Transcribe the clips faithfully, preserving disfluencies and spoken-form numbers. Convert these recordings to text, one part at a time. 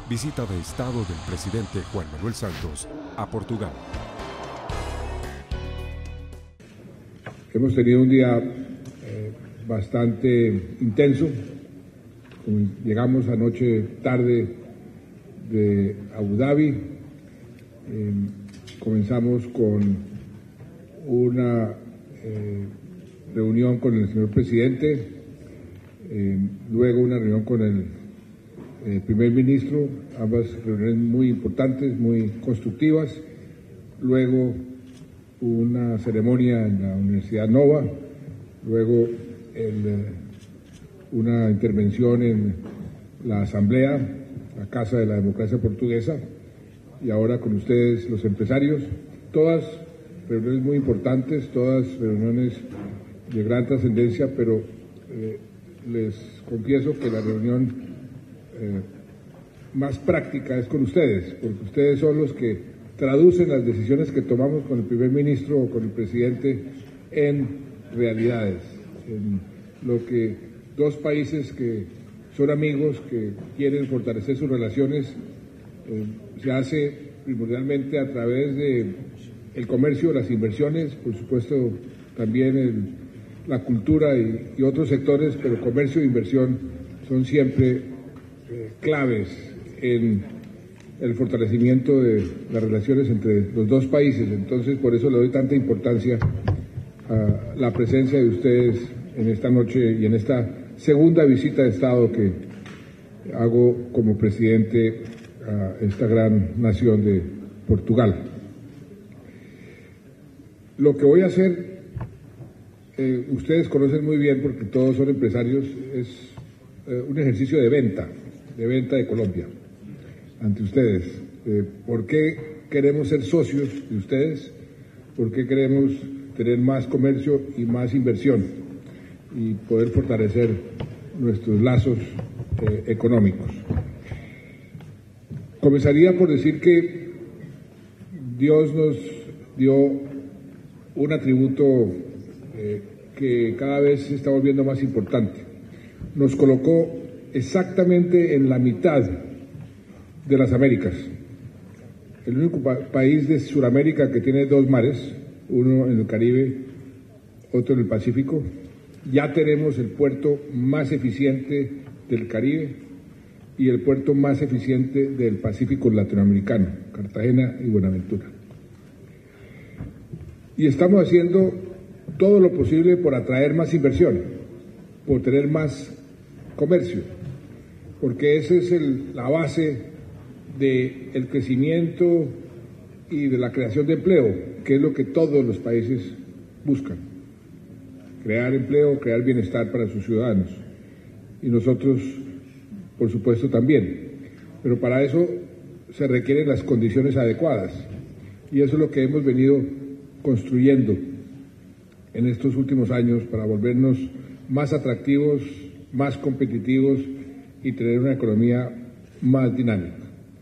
Visita de Estado del presidente Juan Manuel Santos a Portugal. Hemos tenido un día eh, bastante intenso. Llegamos anoche tarde de Abu Dhabi. Eh, comenzamos con una eh, reunión con el señor presidente, eh, luego una reunión con el eh, primer ministro, ambas reuniones muy importantes, muy constructivas, luego una ceremonia en la Universidad Nova, luego el, eh, una intervención en la Asamblea, la Casa de la Democracia Portuguesa, y ahora con ustedes los empresarios, todas reuniones muy importantes, todas reuniones de gran trascendencia, pero eh, les confieso que la reunión eh, más práctica es con ustedes, porque ustedes son los que traducen las decisiones que tomamos con el primer ministro o con el presidente en realidades, en lo que dos países que son amigos, que quieren fortalecer sus relaciones, eh, se hace primordialmente a través de el comercio, las inversiones, por supuesto también el, la cultura y, y otros sectores, pero comercio e inversión son siempre eh, claves en el fortalecimiento de las relaciones entre los dos países. Entonces, por eso le doy tanta importancia a la presencia de ustedes en esta noche y en esta segunda visita de Estado que hago como presidente a esta gran nación de Portugal. Lo que voy a hacer, eh, ustedes conocen muy bien porque todos son empresarios, es eh, un ejercicio de venta, de venta de Colombia ante ustedes. Eh, ¿Por qué queremos ser socios de ustedes? ¿Por qué queremos tener más comercio y más inversión y poder fortalecer nuestros lazos eh, económicos? Comenzaría por decir que Dios nos dio un atributo eh, que cada vez se está volviendo más importante. Nos colocó exactamente en la mitad de las Américas, el único pa país de Sudamérica que tiene dos mares, uno en el Caribe, otro en el Pacífico. Ya tenemos el puerto más eficiente del Caribe y el puerto más eficiente del Pacífico latinoamericano, Cartagena y Buenaventura. Y estamos haciendo todo lo posible por atraer más inversión, por tener más comercio, porque esa es el, la base del crecimiento y de la creación de empleo, que es lo que todos los países buscan: crear empleo, crear bienestar para sus ciudadanos, y nosotros, por supuesto, también. Pero para eso se requieren las condiciones adecuadas, y eso es lo que hemos venido construyendo en estos últimos años para volvernos más atractivos, más competitivos y tener una economía más dinámica.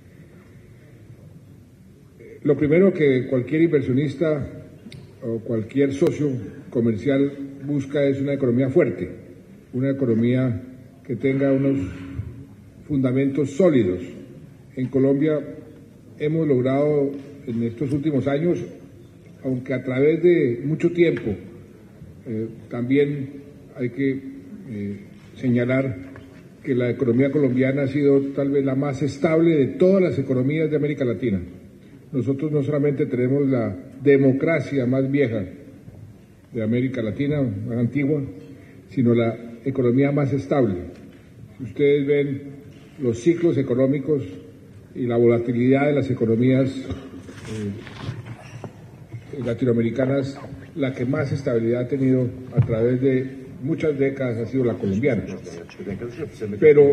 Lo primero que cualquier inversionista o cualquier socio comercial busca es una economía fuerte, una economía que tenga unos fundamentos sólidos. En Colombia hemos logrado en estos últimos años, aunque a través de mucho tiempo, eh, también hay que eh, señalar que la economía colombiana ha sido tal vez la más estable de todas las economías de América Latina. Nosotros no solamente tenemos la democracia más vieja de América Latina, más antigua, sino la economía más estable. Si ustedes ven los ciclos económicos y la volatilidad de las economías eh, latinoamericanas, la que más estabilidad ha tenido a través de muchas décadas ha sido la colombiana. Pero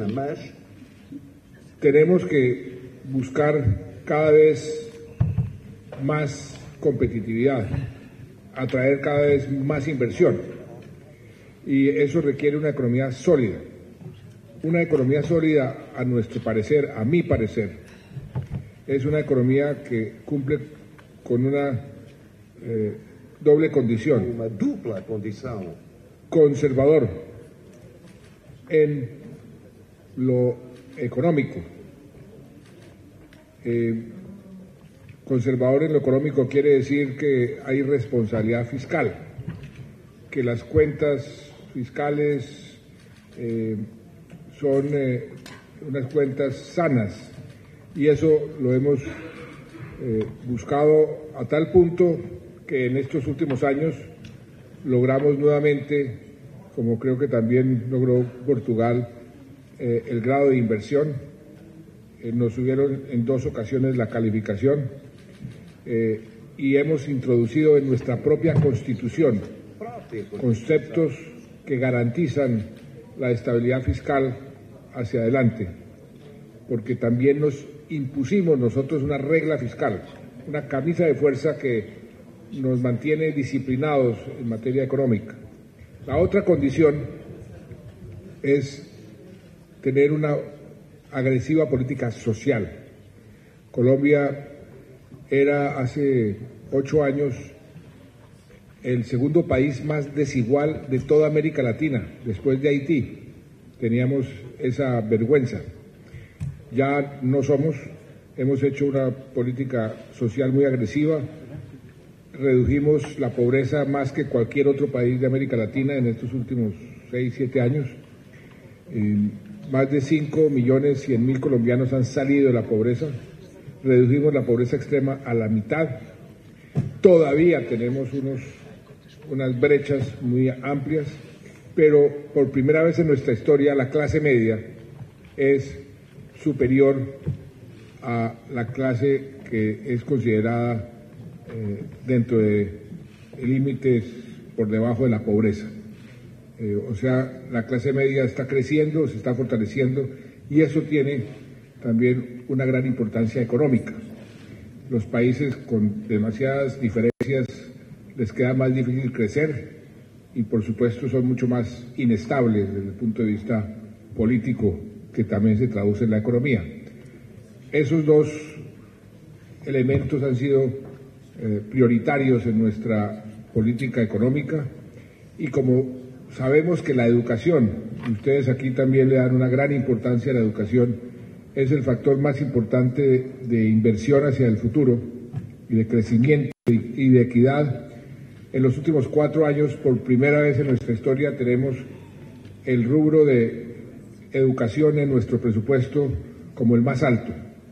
tenemos que buscar cada vez más competitividad, atraer cada vez más inversión, y eso requiere una economía sólida. Una economía sólida, a nuestro parecer, a mi parecer, es una economía que cumple con una eh, doble condición. Una dupla condición. Conservador en lo económico Eh, conservador en lo económico quiere decir que hay responsabilidad fiscal, que las cuentas fiscales eh, son eh, unas cuentas sanas, y eso lo hemos eh, buscado a tal punto que en estos últimos años logramos nuevamente, como creo que también logró Portugal, eh, el grado de inversión. Eh, nos subieron en dos ocasiones la calificación eh, y hemos introducido en nuestra propia Constitución conceptos que garantizan la estabilidad fiscal hacia adelante, porque también nos impusimos nosotros una regla fiscal, una camisa de fuerza que nos mantiene disciplinados en materia económica. La otra condición es tener una agresiva política social. Colombia era hace ocho años el segundo país más desigual de toda América Latina, después de Haití. Teníamos esa vergüenza. Ya no somos, hemos hecho una política social muy agresiva, redujimos la pobreza más que cualquier otro país de América Latina en estos últimos seis, siete años. Eh, más de cinco millones cien mil colombianos han salido de la pobreza, redujimos la pobreza extrema a la mitad. Todavía tenemos unos, unas brechas muy amplias, pero por primera vez en nuestra historia la clase media es superior a la clase que es considerada eh, dentro de límites por debajo de la pobreza. Eh, o sea, la clase media está creciendo, se está fortaleciendo, y eso tiene también una gran importancia económica. Los países con demasiadas diferencias les queda más difícil crecer y por supuesto son mucho más inestables desde el punto de vista político, que también se traduce en la economía. Esos dos elementos han sido eh, prioritarios en nuestra política económica, y como sabemos que la educación, y ustedes aquí también le dan una gran importancia a la educación, es el factor más importante de, de inversión hacia el futuro y de crecimiento y, y de equidad. En los últimos cuatro años, por primera vez en nuestra historia, tenemos el rubro de educación en nuestro presupuesto como el más alto,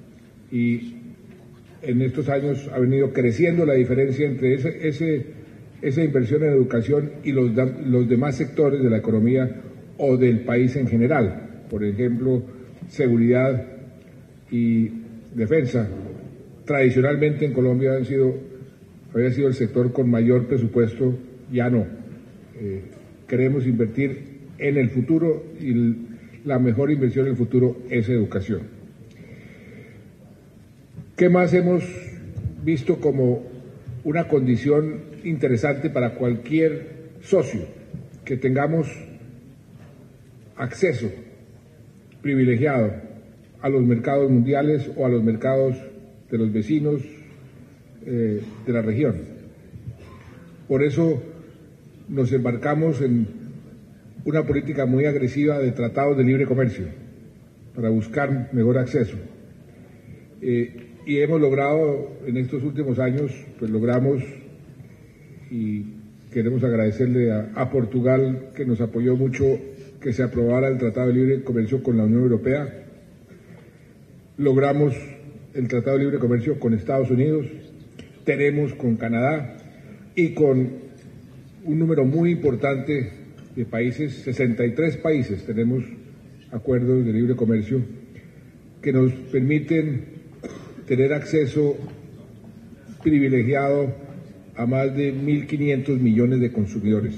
y en estos años ha venido creciendo la diferencia entre ese, ese, esa inversión en educación y los, los demás sectores de la economía o del país en general. Por ejemplo, seguridad y defensa. Tradicionalmente en Colombia han sido, había sido el sector con mayor presupuesto, ya no. Eh, queremos invertir en el futuro y la mejor inversión en el futuro es educación. ¿Qué más hemos visto como una condición interesante para cualquier socio? Que tengamos acceso privilegiado a los mercados mundiales o a los mercados de los vecinos eh, de la región. Por eso nos embarcamos en una política muy agresiva de tratados de libre comercio para buscar mejor acceso. Eh, y hemos logrado en estos últimos años, pues logramos, y queremos agradecerle a, a Portugal, que nos apoyó mucho, que se aprobara el Tratado de Libre Comercio con la Unión Europea. Logramos el Tratado de Libre Comercio con Estados Unidos, tenemos con Canadá y con un número muy importante de países, sesenta y tres países tenemos acuerdos de libre comercio que nos permiten tener acceso privilegiado a más de mil quinientos millones de consumidores.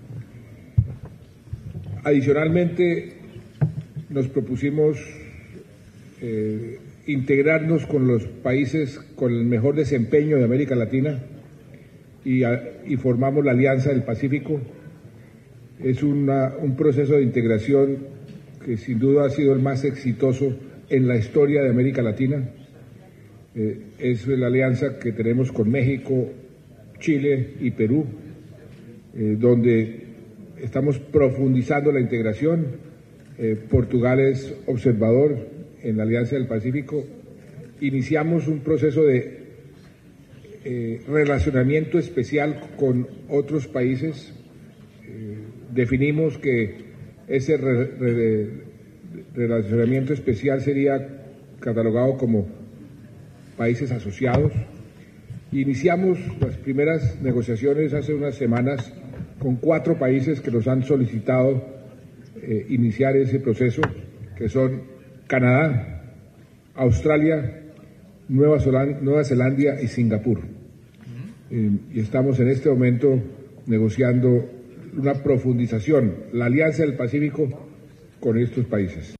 Adicionalmente, nos propusimos eh, integrarnos con los países con el mejor desempeño de América Latina y, a, y formamos la Alianza del Pacífico. Es una, un proceso de integración que sin duda ha sido el más exitoso en la historia de América Latina. Eh, es la alianza que tenemos con México, Chile y Perú, eh, donde estamos profundizando la integración. Eh, Portugal es observador en la Alianza del Pacífico iniciamos un proceso de eh, relacionamiento especial con otros países. Eh, definimos que ese re, re, relacionamiento especial sería catalogado como países asociados. Iniciamos las primeras negociaciones hace unas semanas con cuatro países que nos han solicitado eh, iniciar ese proceso, que son Canadá, Australia, Nueva Zelanda, Nueva Zelanda y Singapur. Eh, y estamos en este momento negociando una profundización, la Alianza del Pacífico con estos países.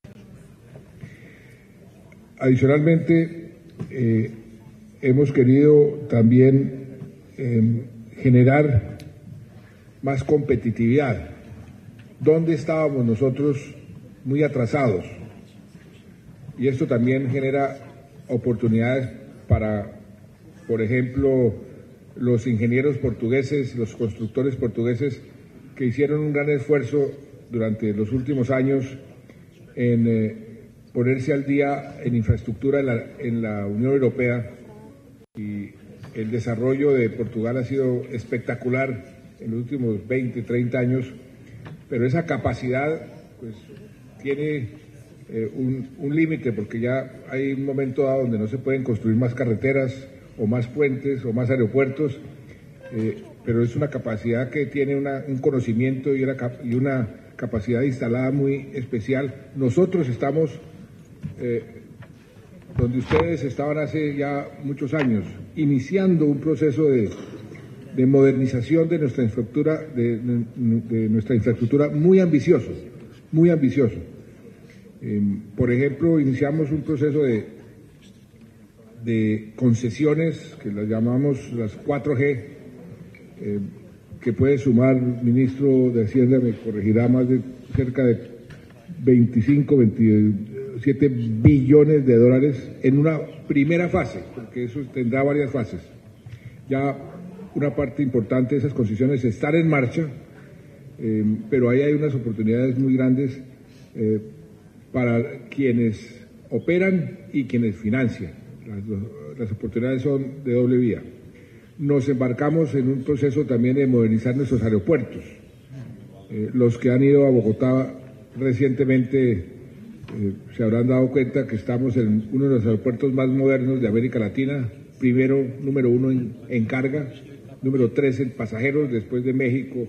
Adicionalmente, eh, hemos querido también eh, generar más competitividad. ¿Dónde estábamos nosotros muy atrasados? Y esto también genera oportunidades para, por ejemplo, los ingenieros portugueses, los constructores portugueses que hicieron un gran esfuerzo durante los últimos años en eh, ponerse al día en infraestructura en la, en la Unión Europea, y el desarrollo de Portugal ha sido espectacular en los últimos veinte, treinta años, pero esa capacidad pues tiene eh, un, un límite, porque ya hay un momento dado donde no se pueden construir más carreteras o más puentes o más aeropuertos, eh, pero es una capacidad que tiene una, un conocimiento y una, y una capacidad instalada muy especial. Nosotros estamos eh, donde ustedes estaban hace ya muchos años, iniciando un proceso de, de modernización de nuestra infraestructura, de, de, de nuestra infraestructura muy ambicioso, muy ambicioso. Eh, por ejemplo, iniciamos un proceso de, de concesiones, que las llamamos las cuatro G, eh, que puede sumar, ministro de Hacienda me corregirá, más de cerca de veinticinco, veintisiete billones de dólares en una primera fase, porque eso tendrá varias fases. Ya una parte importante de esas concesiones están en marcha, eh, pero ahí hay unas oportunidades muy grandes eh, para quienes operan y quienes financian. Las, las oportunidades son de doble vía. Nos embarcamos en un proceso también de modernizar nuestros aeropuertos. Eh, los que han ido a Bogotá recientemente eh, se habrán dado cuenta que estamos en uno de los aeropuertos más modernos de América Latina, primero, número uno en, en carga, número tres en pasajeros, después de México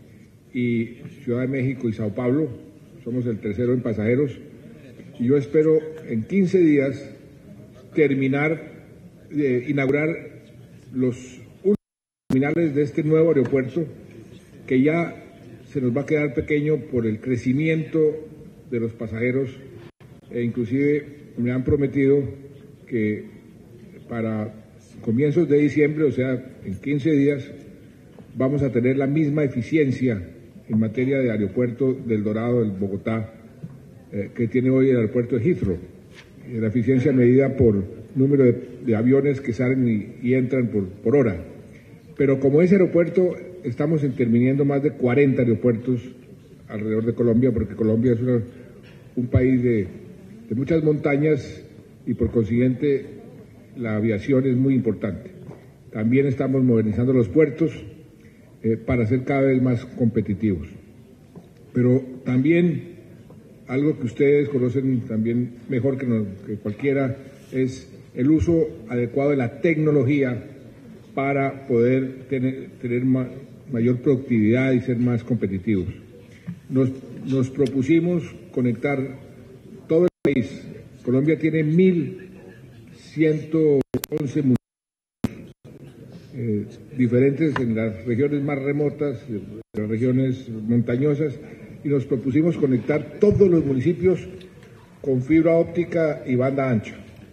y Ciudad de México y Sao Paulo, somos el tercero en pasajeros, y yo espero en quince días terminar, de inaugurar los últimos terminales de este nuevo aeropuerto, que ya se nos va a quedar pequeño por el crecimiento de los pasajeros, e inclusive me han prometido que para comienzos de diciembre, o sea, en quince días, vamos a tener la misma eficiencia en materia de aeropuerto del Dorado, del Bogotá, eh, que tiene hoy el aeropuerto de Heathrow. La eficiencia medida por número de, de aviones que salen y, y entran por, por hora. Pero como ese aeropuerto, estamos interviniendo más de cuarenta aeropuertos alrededor de Colombia, porque Colombia es una, un país de, de muchas montañas y por consiguiente la aviación es muy importante. También estamos modernizando los puertos eh, para ser cada vez más competitivos. Pero también algo que ustedes conocen también mejor que, no, que cualquiera es el uso adecuado de la tecnología para poder tener, tener ma, mayor productividad y ser más competitivos. Nos, nos propusimos conectar todo el país. Colombia tiene mil ciento once municipios eh, diferentes en las regiones más remotas, en las regiones montañosas, y nos propusimos conectar todos los municipios con fibra óptica y banda ancha.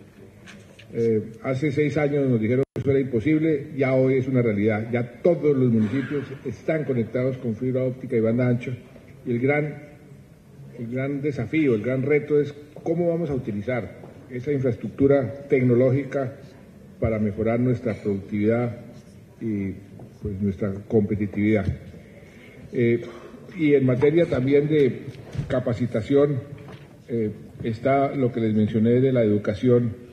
Eh, hace seis años nos dijeron que eso era imposible, ya hoy es una realidad. Ya todos los municipios están conectados con fibra óptica y banda ancha, y el gran, el gran desafío, el gran reto es cómo vamos a utilizar esa infraestructura tecnológica para mejorar nuestra productividad y pues, nuestra competitividad. Eh, y en materia también de capacitación eh, está lo que les mencioné de la educación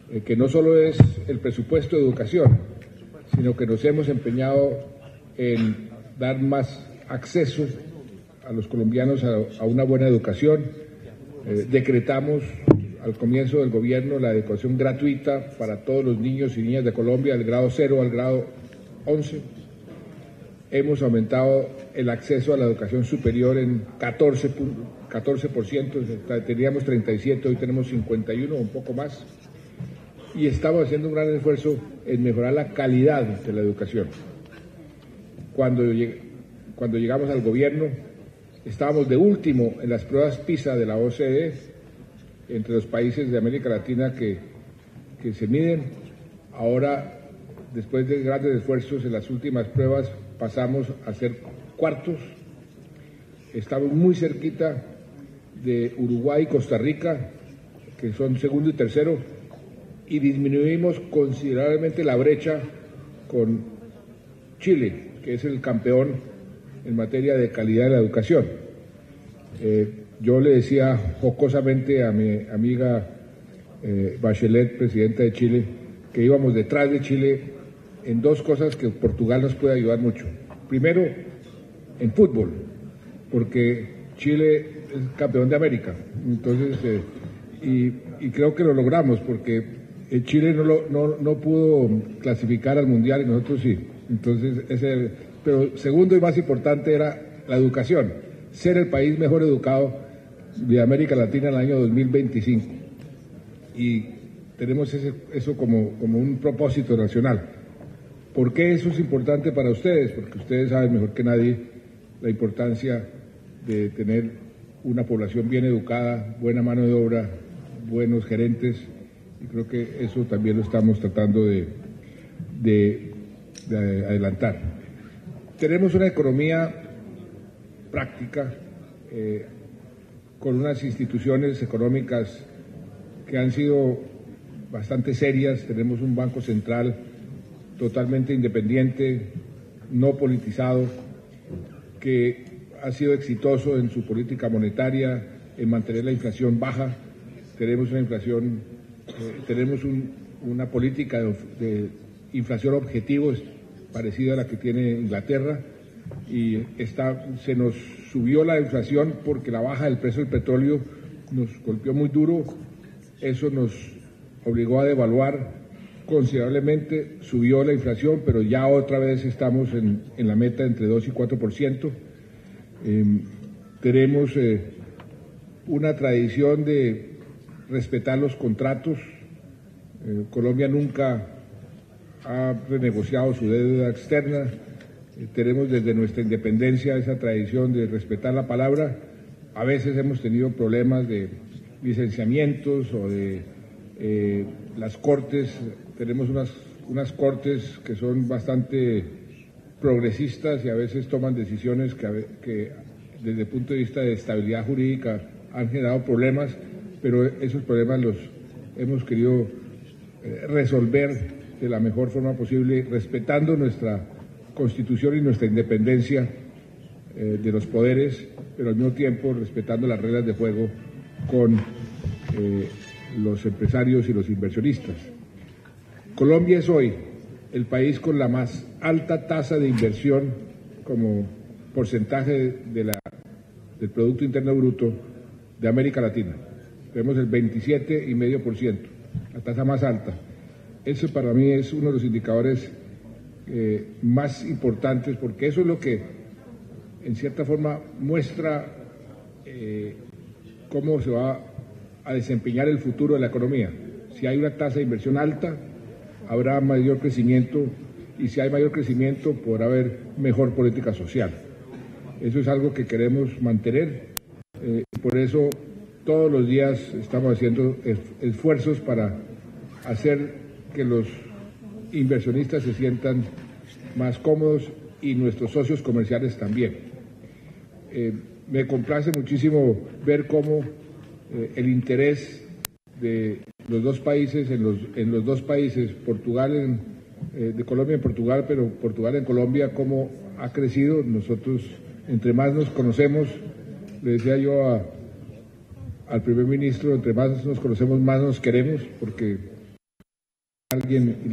eh, que no solo es el presupuesto de educación, sino que nos hemos empeñado en dar más acceso a los colombianos a, a una buena educación. Eh, decretamos al comienzo del gobierno la educación gratuita para todos los niños y niñas de Colombia, del grado cero al grado once. Hemos aumentado el acceso a la educación superior en catorce por ciento, teníamos treinta y siete, hoy tenemos cincuenta y uno, un poco más. Y estamos haciendo un gran esfuerzo en mejorar la calidad de la educación. Cuando, cuando llegamos al gobierno, estábamos de último en las pruebas PISA de la O C D E, entre los países de América Latina que, que se miden. Ahora, después de grandes esfuerzos en las últimas pruebas, pasamos a ser cuartos. Estamos muy cerquita de Uruguay y Costa Rica, que son segundo y tercero, y disminuimos considerablemente la brecha con Chile, que es el campeón en materia de calidad de la educación. Eh, yo le decía jocosamente a mi amiga eh, Bachelet, presidenta de Chile, que íbamos detrás de Chile en dos cosas que Portugal nos puede ayudar mucho. Primero, en fútbol, porque Chile es campeón de América. Entonces, eh, y, y creo que lo logramos, porque Chile no, lo, no, no pudo clasificar al Mundial y nosotros sí. Entonces, ese, pero segundo y más importante era la educación, ser el país mejor educado de América Latina en el año dos mil veinticinco. Y tenemos ese, eso como, como un propósito nacional. ¿Por qué eso es importante para ustedes? Porque ustedes saben mejor que nadie la importancia de tener una población bien educada, buena mano de obra, buenos gerentes, y creo que eso también lo estamos tratando de, de, de adelantar. Tenemos una economía práctica, eh, con unas instituciones económicas que han sido bastante serias. Tenemos un Banco Central totalmente independiente, no politizado, que ha sido exitoso en su política monetaria, en mantener la inflación baja. Tenemos una inflación, eh, tenemos un, una política de, de inflación objetivo parecida a la que tiene Inglaterra, y está, se nos subió la inflación porque la baja del precio del petróleo nos golpeó muy duro. Eso nos obligó a devaluar considerablemente, subió la inflación, pero ya otra vez estamos en, en la meta entre dos y cuatro por ciento. Eh, tenemos eh, una tradición de respetar los contratos. Eh, Colombia nunca ha renegociado su deuda externa. Eh, tenemos desde nuestra independencia esa tradición de respetar la palabra. A veces hemos tenido problemas de licenciamientos o de eh, las cortes. Tenemos unas, unas cortes que son bastante progresistas y a veces toman decisiones que, que desde el punto de vista de estabilidad jurídica han generado problemas, pero esos problemas los hemos querido eh, resolver de la mejor forma posible, respetando nuestra Constitución y nuestra independencia eh, de los poderes, pero al mismo tiempo respetando las reglas de juego con eh, los empresarios y los inversionistas. Colombia es hoy el país con la más alta tasa de inversión como porcentaje de la, del Producto Interno Bruto de América Latina. Tenemos el veintisiete coma cinco por ciento, la tasa más alta. Eso para mí es uno de los indicadores eh, más importantes, porque eso es lo que en cierta forma muestra eh, cómo se va a desempeñar el futuro de la economía. Si hay una tasa de inversión alta, habrá mayor crecimiento, y si hay mayor crecimiento podrá haber mejor política social. Eso es algo que queremos mantener, eh, y por eso todos los días estamos haciendo esfuerzos para hacer que los inversionistas se sientan más cómodos y nuestros socios comerciales también. Eh, me complace muchísimo ver cómo eh, el interés de los dos países, en los, en los dos países, Portugal en, eh, de Colombia en Portugal, pero Portugal en Colombia, cómo ha crecido. Nosotros, entre más nos conocemos, le decía yo a, al primer ministro, entre más nos conocemos, más nos queremos, porque alguien y le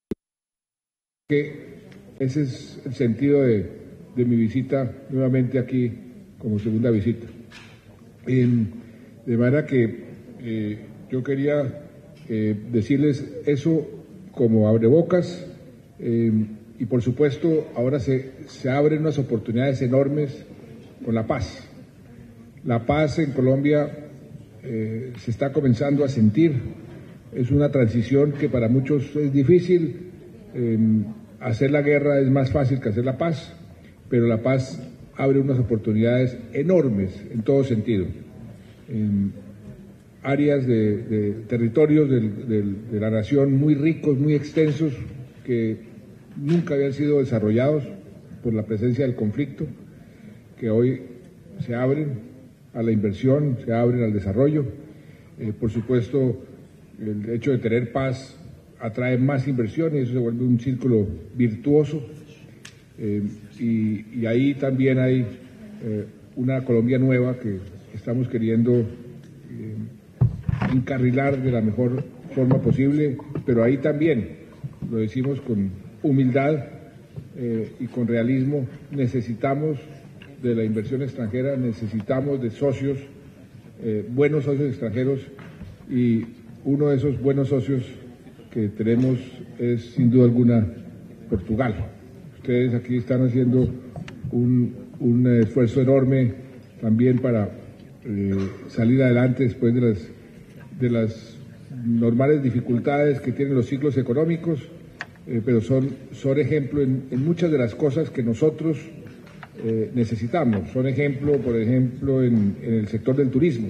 que ese es el sentido de, de mi visita nuevamente aquí como segunda visita. Eh, de manera que eh, yo quería eh, decirles eso como abrebocas eh, y por supuesto ahora se, se abren unas oportunidades enormes con la paz. La paz en Colombia eh, se está comenzando a sentir, es una transición que para muchos es difícil. Eh, hacer la guerra es más fácil que hacer la paz, pero la paz abre unas oportunidades enormes en todo sentido. En áreas de, de territorios del, del, de la nación muy ricos, muy extensos, que nunca habían sido desarrollados por la presencia del conflicto, que hoy se abren a la inversión, se abren al desarrollo. Eh, por supuesto, el hecho de tener paz atrae más inversión y eso se vuelve un círculo virtuoso. Eh, y, y ahí también hay eh, una Colombia nueva que estamos queriendo eh, encarrilar de la mejor forma posible, pero ahí también, lo decimos con humildad eh, y con realismo, necesitamos de la inversión extranjera, necesitamos de socios, eh, buenos socios extranjeros, y uno de esos buenos socios que tenemos es sin duda alguna Portugal. Ustedes aquí están haciendo un, un esfuerzo enorme también para eh, salir adelante después de las, de las normales dificultades que tienen los ciclos económicos, eh, pero son, son ejemplo en, en muchas de las cosas que nosotros eh, necesitamos. Son ejemplo, por ejemplo, en, en el sector del turismo.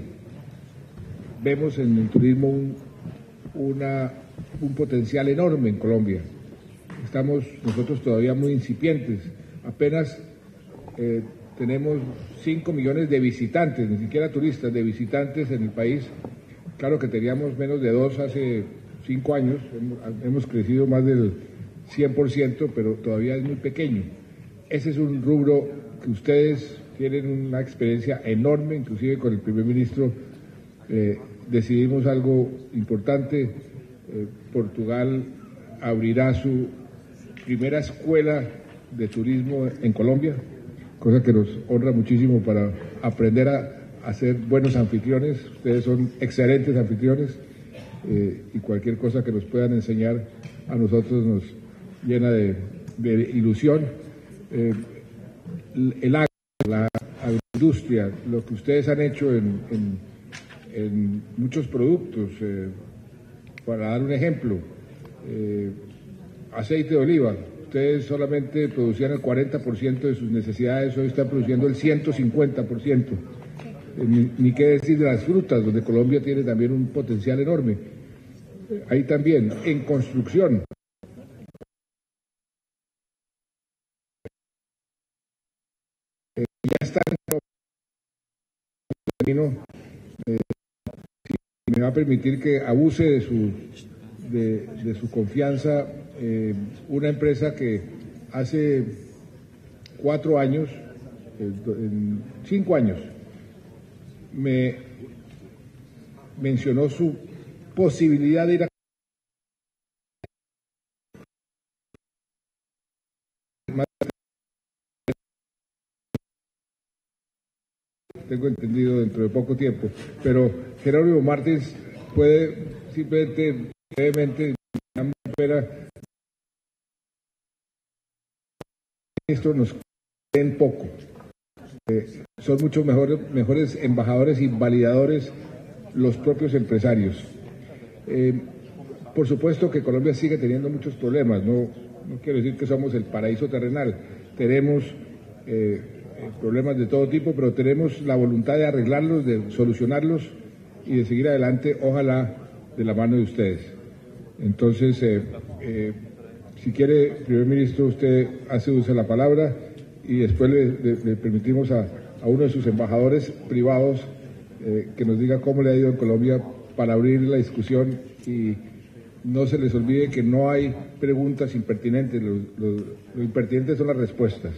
Vemos en el turismo un, una, un potencial enorme en Colombia. Estamos nosotros todavía muy incipientes, apenas eh, tenemos cinco millones de visitantes, ni siquiera turistas, de visitantes en el país. Claro que teníamos menos de dos hace cinco años, hemos, hemos crecido más del cien por ciento, pero todavía es muy pequeño. Ese es un rubro que ustedes tienen una experiencia enorme, inclusive con el primer ministro eh, decidimos algo importante. eh, Portugal abrirá su primera escuela de turismo en Colombia, cosa que nos honra muchísimo para aprender a, a ser buenos anfitriones. Ustedes son excelentes anfitriones eh, y cualquier cosa que nos puedan enseñar a nosotros nos llena de, de ilusión. Eh, el agro, la industria, lo que ustedes han hecho en, en, en muchos productos, eh, para dar un ejemplo, eh, aceite de oliva, ustedes solamente producían el cuarenta por ciento de sus necesidades, hoy están produciendo el ciento cincuenta por ciento. Eh, ni, ni qué decir de las frutas, donde Colombia tiene también un potencial enorme. Eh, ahí también, en construcción. Eh, ya están en el camino, eh, si me va a permitir que abuse de su, de, de su confianza. Eh, una empresa que hace cuatro años, eh, en cinco años, me mencionó su posibilidad de ir a tengo entendido dentro de poco tiempo, pero Jerónimo Martins puede simplemente brevemente espera esto nos den poco. Eh, son muchos mejores, mejores embajadores y validadores los propios empresarios. Eh, por supuesto que Colombia sigue teniendo muchos problemas, no, no quiero decir que somos el paraíso terrenal, tenemos eh, problemas de todo tipo, pero tenemos la voluntad de arreglarlos, de solucionarlos y de seguir adelante, ojalá de la mano de ustedes. Entonces, eh, eh, si quiere, primer ministro, usted hace uso de la palabra y después le, le, le permitimos a, a uno de sus embajadores privados eh, que nos diga cómo le ha ido en Colombia para abrir la discusión y no se les olvide que no hay preguntas impertinentes, lo, lo, lo impertinente son las respuestas.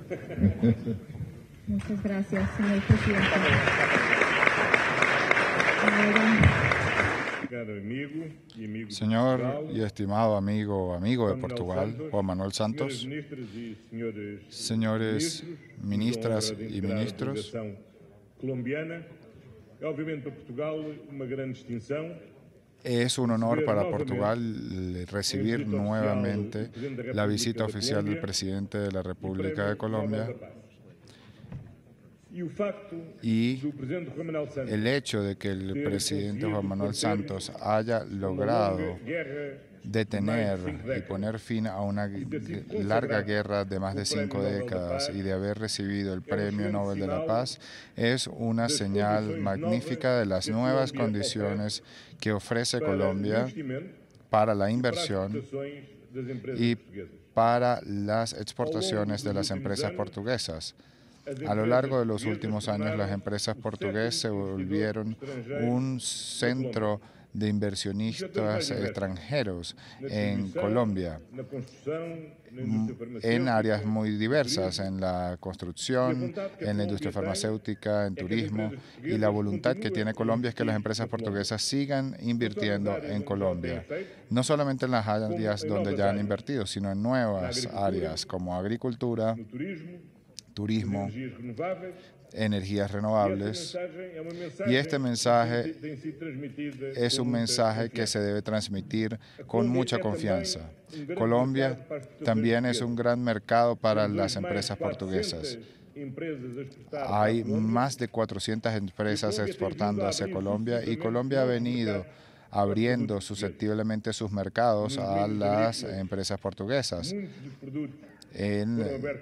Muchas gracias, señor presidente. Caro amigo, Señor y estimado amigo, amigo de Portugal, Juan Manuel Santos, señores ministras y ministros, es un honor para Portugal recibir nuevamente la visita oficial del presidente de la República de Colombia y el hecho de que el presidente Juan Manuel Santos haya logrado detener y poner fin a una larga guerra de más de cinco décadas y de haber recibido el Premio Nobel de la Paz es una señal magnífica de las nuevas condiciones que ofrece Colombia para la inversión y para las exportaciones de las empresas portuguesas. A lo largo de los últimos años, las empresas portuguesas se volvieron un centro de inversionistas extranjeros en Colombia, en áreas muy diversas, en la construcción, en la industria farmacéutica, en turismo, y la voluntad que tiene Colombia es que las empresas portuguesas sigan invirtiendo en Colombia, no solamente en las áreas donde ya han invertido, sino en nuevas áreas como agricultura, turismo, energías renovables. Y este mensaje es un mensaje que se debe transmitir con mucha confianza. Colombia también es un gran mercado para las empresas portuguesas. Hay más de cuatrocientas empresas exportando hacia Colombia y Colombia ha venido abriendo susceptiblemente sus mercados a las empresas portuguesas. En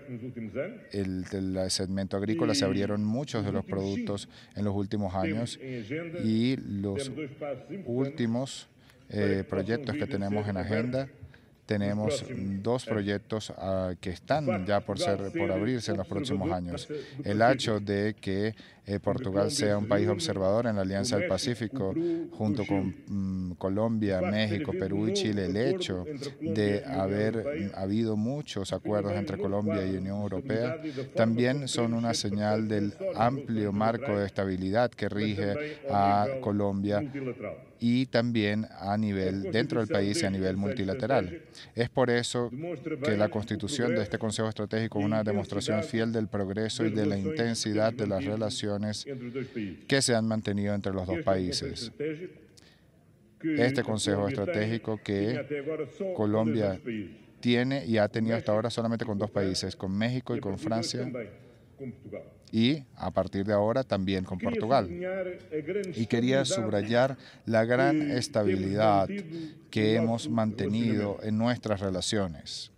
el, el segmento agrícola se abrieron muchos de los productos en los últimos años y los últimos eh, proyectos que tenemos en agenda. Tenemos dos proyectos uh, que están ya por, ser, por abrirse en los próximos años. El hecho de que eh, Portugal sea un país observador en la Alianza del Pacífico, junto con um, Colombia, México, Perú y Chile, el hecho de haber habido muchos acuerdos entre Colombia y Unión Europea, también son una señal del amplio marco de estabilidad que rige a Colombia y también a nivel dentro del país y a nivel multilateral. Es por eso que la constitución de este Consejo Estratégico es una demostración fiel del progreso y de la intensidad de las relaciones que se han mantenido entre los dos países. Este Consejo Estratégico que Colombia tiene y ha tenido hasta ahora solamente con dos países, con México y con Francia, y a partir de ahora también con Portugal. Y quería subrayar la gran estabilidad que hemos mantenido en nuestras relaciones.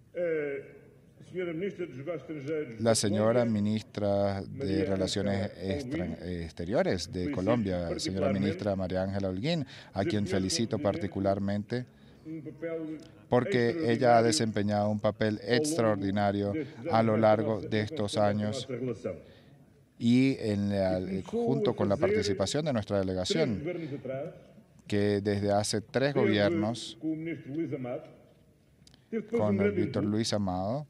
La señora ministra de Relaciones Exteriores de Colombia, señora ministra María Ángela Holguín, a quien felicito particularmente, porque ella ha desempeñado un papel extraordinario a lo largo de estos años y en la, junto con la participación de nuestra delegación, que desde hace tres gobiernos, con el Víctor Luis Amado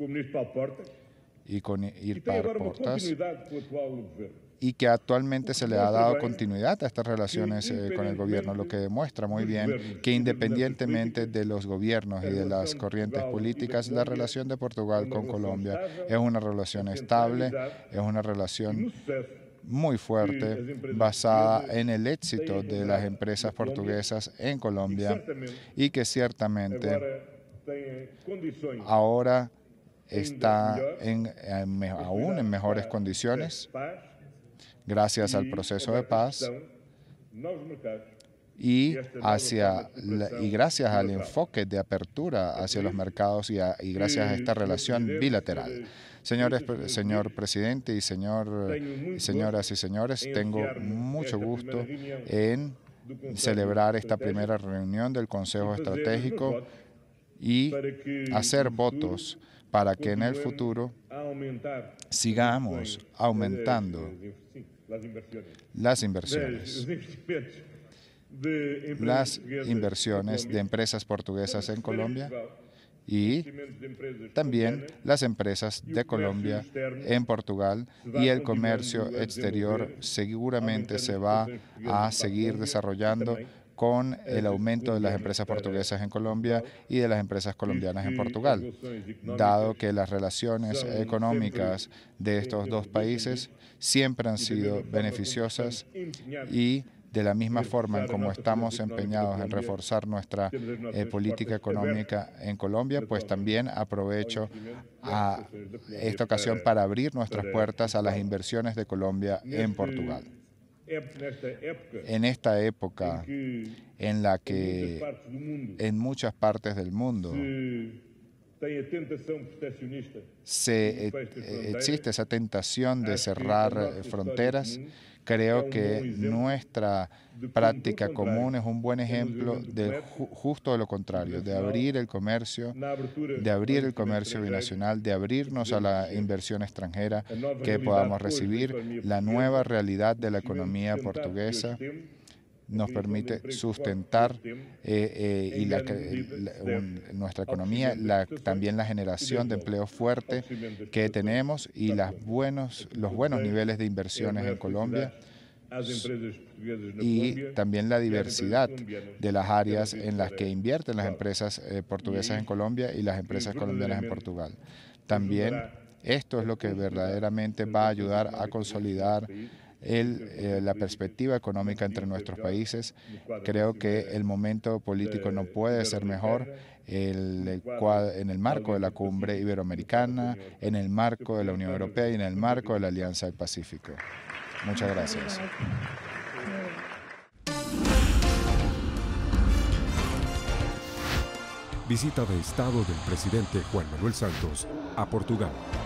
y con Irpar Portas, y que actualmente se le ha dado continuidad a estas relaciones eh, con el gobierno, lo que demuestra muy bien que independientemente de los gobiernos y de las corrientes políticas, la relación de Portugal con Colombia es una relación estable, es una relación muy fuerte, basada en el éxito de las empresas portuguesas en Colombia y que ciertamente ahora está en, en, aún en mejores condiciones gracias al proceso de paz y, hacia la, y gracias al enfoque de apertura hacia los mercados y, a, y gracias a esta relación bilateral. Señores, señor presidente y señor, señoras y señores, tengo mucho gusto en celebrar esta primera reunión del Consejo Estratégico y hacer votos para que en el futuro sigamos aumentando las inversiones. Las inversiones de empresas portuguesas en Colombia y también las empresas de Colombia en Portugal, y el comercio exterior seguramente se va a seguir desarrollando con el aumento de las empresas portuguesas en Colombia y de las empresas colombianas en Portugal, dado que las relaciones económicas de estos dos países siempre han sido beneficiosas y de la misma forma en como estamos empeñados en reforzar nuestra eh, política económica en Colombia, pues también aprovecho a esta ocasión para abrir nuestras puertas a las inversiones de Colombia en Portugal. En esta época en la que en muchas partes del mundo se, eh, existe esa tentación de cerrar fronteras, creo que nuestra práctica común es un buen ejemplo de ju justo de lo contrario, de abrir el comercio, de abrir el comercio binacional, de abrirnos a la inversión extranjera que podamos recibir. La nueva realidad de la economía portuguesa nos permite sustentar eh, eh, y la, la, un, nuestra economía, la, también la generación de empleo fuerte que tenemos y las buenos, los buenos niveles de inversiones en Colombia y también la diversidad de las áreas en las que invierten las empresas eh, portuguesas en Colombia y las empresas colombianas en Portugal. También esto es lo que verdaderamente va a ayudar a consolidar El, eh, la perspectiva económica entre nuestros países. Creo que el momento político no puede ser mejor el, el, en el marco de la cumbre iberoamericana, en el marco de la Unión Europea y en el marco de la Alianza del Pacífico. Muchas gracias. Visita de Estado del presidente Juan Manuel Santos a Portugal.